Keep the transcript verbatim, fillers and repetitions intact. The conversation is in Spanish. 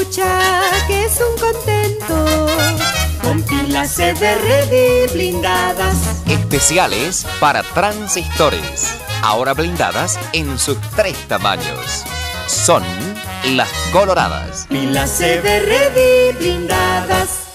escucha que es un contento. Con pilas C D Ready blindadas. Especiales para transistores. Ahora blindadas en sus tres tamaños. Son las coloradas. Pilas C D Ready blindadas.